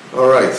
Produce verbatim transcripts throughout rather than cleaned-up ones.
All right.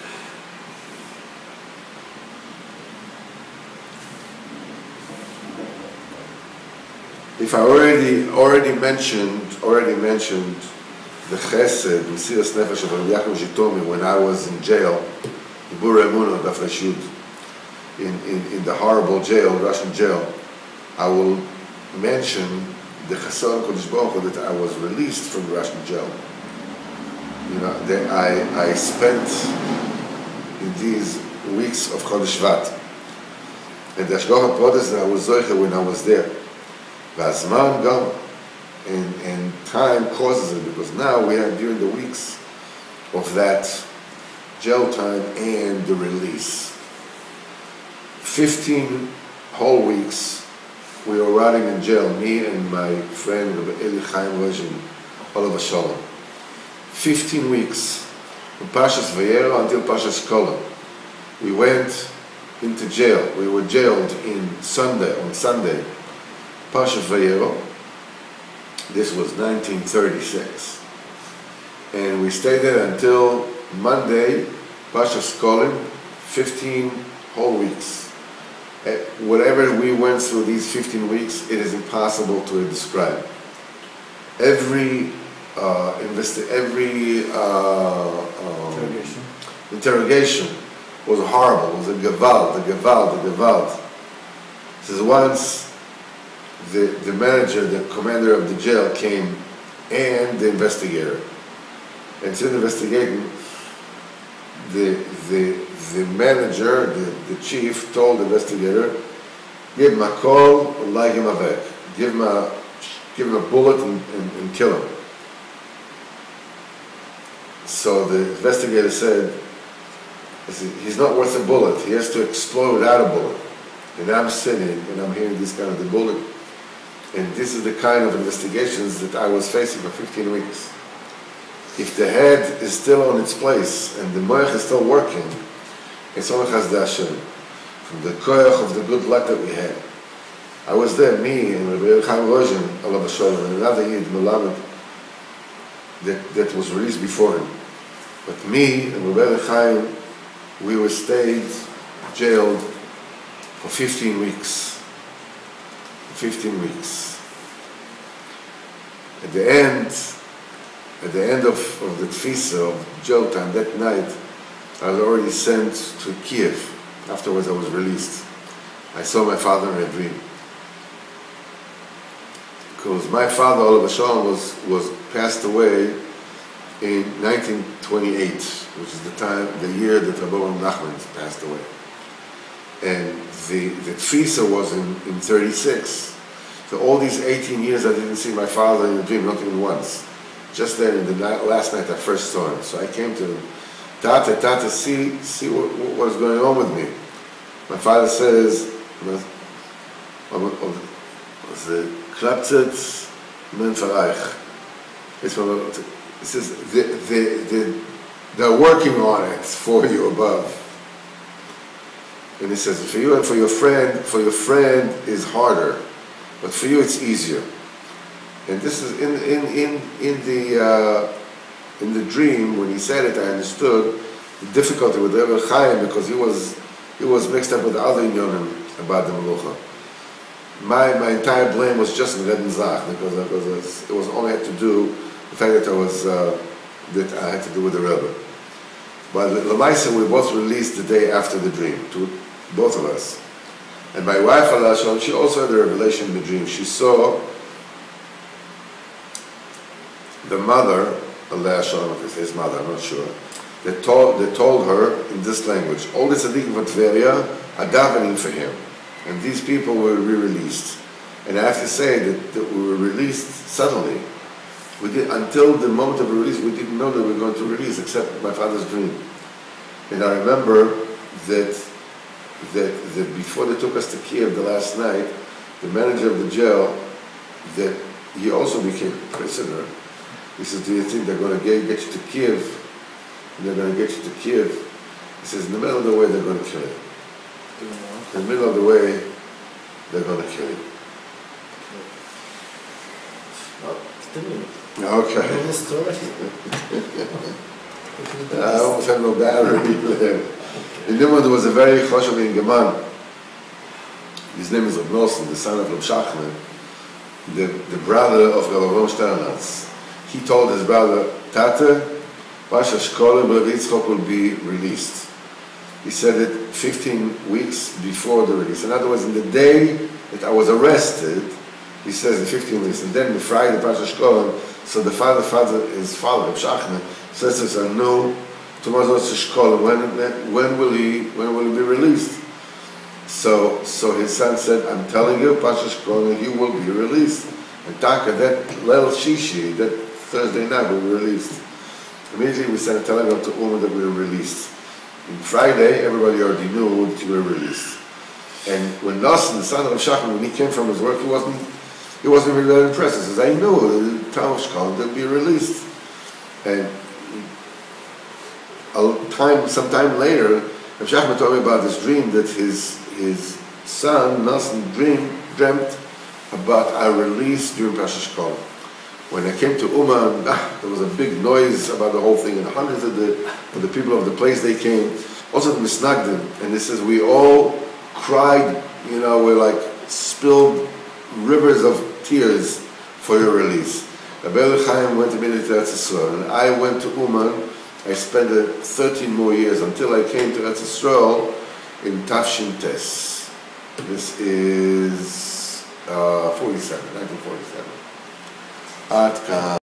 If I already already mentioned already mentioned the Chesed, Mesiras Nefesh of Rabbi Yaakov Zhitomi when I was in jail, in Bura Emunah, Daf Reshut, in, in in the horrible jail, Russian jail, I will mention the Chesed Kodesh Baruch Hu that I was released from the Russian jail. You know, that I I spent in these weeks of Chodesh Shvat, and the Hashgacha Pratis that I was zoiche when I was there. V'azman gam, and and time causes it, because now we are during the weeks of that jail time and the release. Fifteen whole weeks we were rotting in jail, me and my friend Rabbi Eli Chaim Rojin, Olav Shalom. Fifteen weeks, from Pashas Vayera until Pashas Kola. We went into jail. We were jailed in Sunday, on Sunday, Pashas Vayera. This was nineteen thirty-six. And we stayed there until Monday, Pashas Kolim, fifteen whole weeks. Uh, whatever we went through these fifteen weeks, it is impossible to describe. Every uh, investi- every uh, um, Interrogation. interrogation was horrible. It was a gewalt, a gewalt, a gewalt. Says once the the manager, the commander of the jail came, and the investigator, and since investigating, the the the manager, the, the chief, told the investigator, give him a call, like him a vek. Give him a give him a bullet and, and, and kill him. So the investigator said, he's not worth a bullet. He has to explode without a bullet. And I'm sitting and I'm hearing this kind of the bullet. And this is the kind of investigations that I was facing for fifteen weeks. If the head is still on its place and the moich is still working, it's only Chesed Hashem, from the koyach of the good luck that we had. I was there, me and Rabbi Chaim Rojin, Olav Shalom, and another Yid, Melamed, that, that was released before him. But me and Rabbi Chaim, we were stayed, jailed for fifteen weeks. fifteen weeks. At the end, at the end of, of the tfisa of jail time, that night, I was already sent to Kiev. Afterwards, I was released. I saw my father in a dream. Because my father, Olav Shalom, was, was passed away in nineteen twenty-eight, which is the time, the year that Rabbi Nachman passed away. And the, the tfisa was in, in thirty-six. So all these eighteen years I didn't see my father in a dream, not even once. Just then, in the night, last night, I first saw him. So I came to him, Tata, Tata, see, see what, what was going on with me. My father says, the Klapzit men Verreich. He says, they, they, they, they're working on it for you above. And he says, for you and for your friend, for your friend is harder, but for you it's easier. And this is in in in in the uh, in the dream when he said it, I understood the difficulty with Rebbe Chaim, because he was he was mixed up with the other inyanim about the Melucha. My my entire blame was just in Reden Zach, because because it was only had to do the fact that I was uh, that I had to do with the Rebbe. But Lamaisa, we both released the day after the dream, to both of us. And my wife, Allah Shalom, she also had a revelation in the dream. She saw the mother, Allah Shalom, if it's his mother, I'm not sure, they told, they told her in this language, all the tzaddikim of Tveria are davening for him. And these people were re-released. And I have to say that, that we were released suddenly. We did, until the moment of release, we didn't know that we were going to release, except my father's dream. And I remember that, that, that before they took us to Kiev the last night, the manager of the jail, that he also became a prisoner. He says, do you think they're going to get, get you to Kiev? And they're going to get you to Kiev. He says, in the middle of the way, they're going to kill you. In the middle of the way, they're going to kill you. Well, Okay. the story. I almost had no battery there. In Nimrod there was a very choshev in Geman. His name is Reb Nosson, the son of Reb Shachner, the, the brother of Reb Avram Sternatz. He told his brother, Tate, Pasha Shkolim Reb Yitzchok will be released. He said it fifteen weeks before the release. In other words, in the day that I was arrested, he says the fifteen weeks, and then the Friday, Pasha Shkolim, so the father, father, his father, Reb Shachner, says to us, I know, tomorrow's Shkolim, when, when will he, when will he be released? So, so his son said, I'm telling you, Pasha Shkolim, he will be released. And Taka, that Leil Shishi, that Thursday night, will be released. Immediately we sent a telegram to Uma that we were released. On Friday, everybody already knew that we were released. And when Nosson, the son of Shachar, when he came from his work, he wasn't, he wasn't really that impressed. He says, I knew the town of Shkolim, they'll be released. And a time, some time later, Rav Shachar told me about this dream that his his son, Nosson, dreamed, dreamt about our release during Pasha Shkolim. When I came to Uma, ah, there was a big noise about the whole thing, and hundreds of the, of the people of the place, they came, also the Misnagdim, and it says we all cried, you know, we like spilled rivers of tears for your release. Rabbi Chaim went immediately to Eretz Yisrael, and I went to Uman. I spent uh, thirteen more years until I came to Eretz Yisrael in Tafshin Tes. This is uh, forty-seven, nineteen forty-seven. At